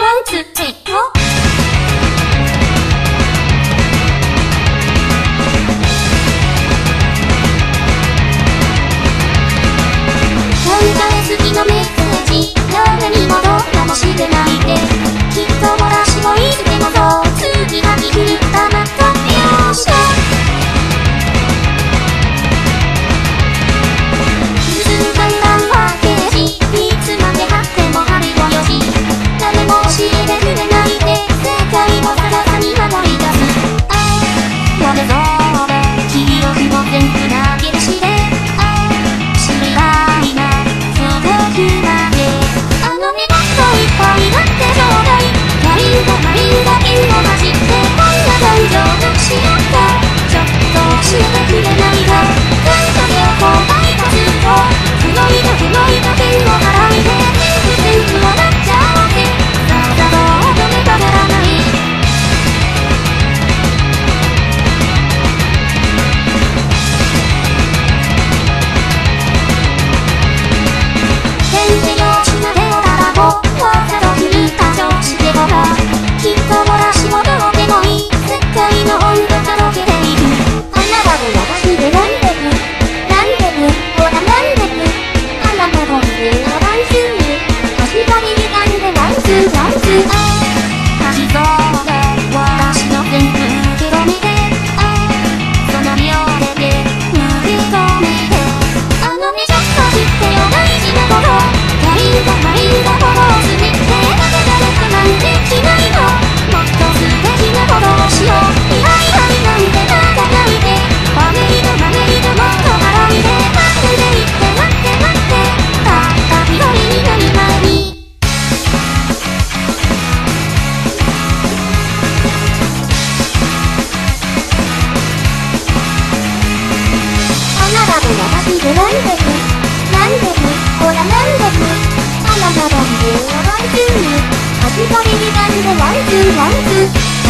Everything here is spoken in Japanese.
ワンツーセット。好きなメッセージ、誰にもどうかもしてないで、きっと私もいつでもそう次が来るたまったよした。続かないパッケージ、いつまで貼っても貼るよよし、誰も教えてくれないで世界を探さに守り出す。ああやめそうで記憶も全部投げ出して、ああ知りたいないっぱいだってちょうだい。やるがないだけを混じってこんな感情どうしようか。ちょっと教えてくれないか。感謝で後悔がずっと黒いだけを払いで全部笑っちゃおうぜ。さあどう止めたがらない。先生よしなでよたらぼきっと私もどうでもいい世界の温度届けていく。あなたと私でなんでくほらなんでくあなたといるワンツー確かに時間でワンツーああ書きそうで私の全部受け止めて、ああその秒で受け止めて、あのねちょっと知ってよ大事なこと、やるがないがフォローするってなんてしないの。もっと素敵なことをしよう。いやいやなんてまた泣いてマメイドもっと払いで待ってて言って待ってたった一人になる前に。あなたと私でなんでほらなんであなたといるワンツー確かに時間でワンツー